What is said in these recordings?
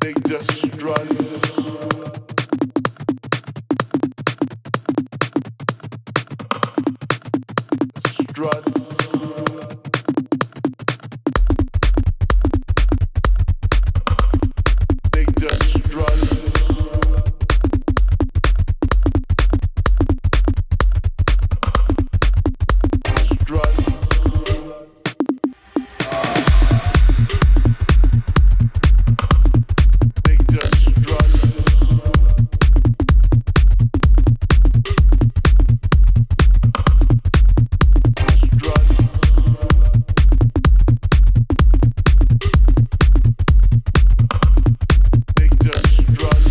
They just strut. Strut. They just strut. Strut. They just strut. Strut. They just strut.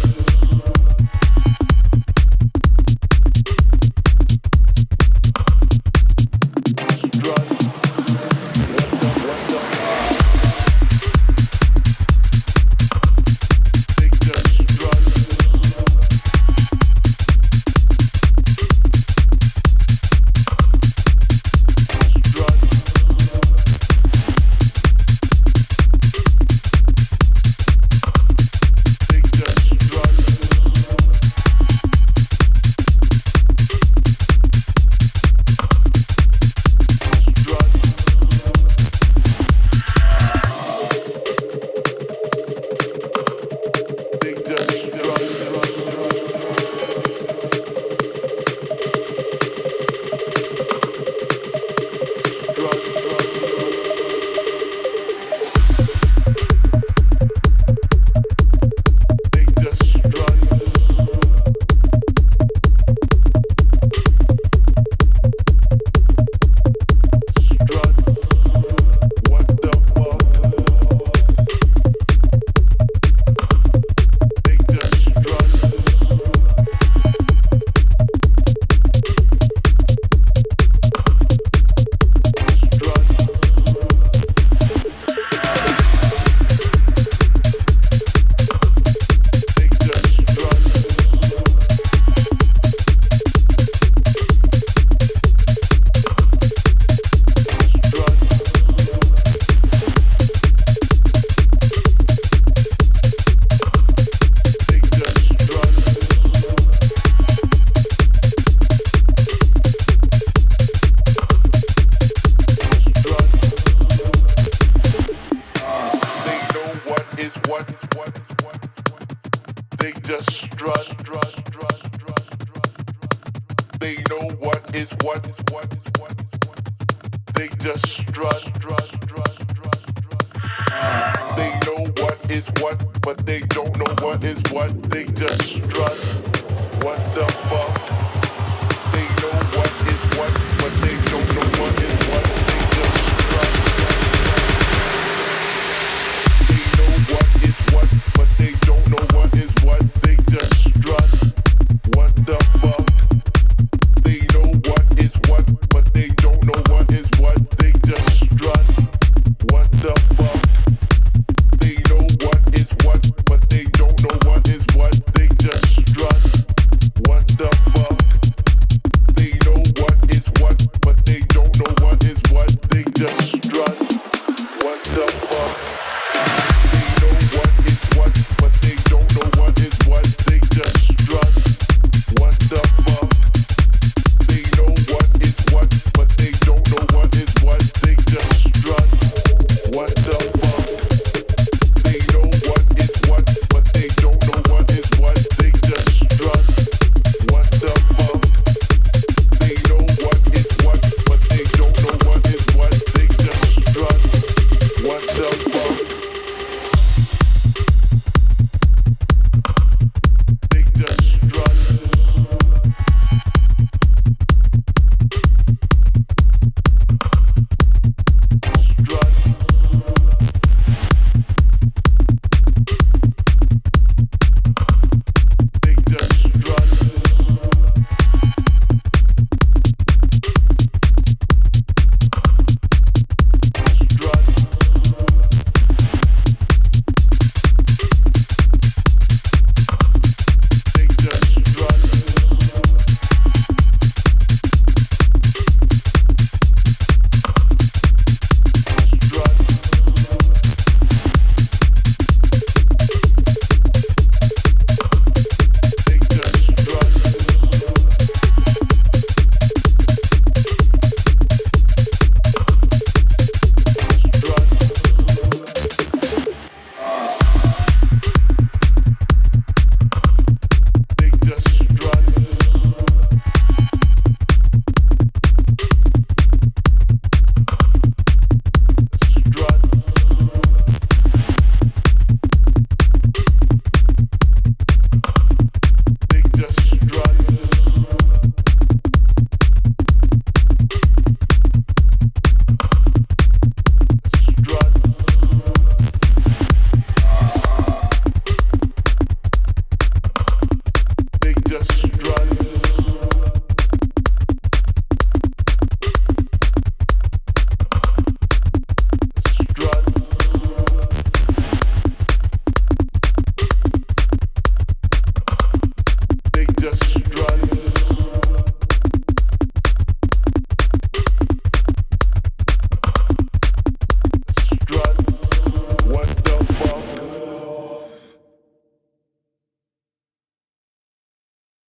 Strut. They just strut. Strut. They just strut. Strut. They just strut. They just strut. Strut. What the fuck? They just strut. Strut. They just strut. Strut. They just strut. Strut. They know what is what. They just strut. They know what is what. They just strut. They know what is what, but they don't know what is what. They just strut. What the fuck?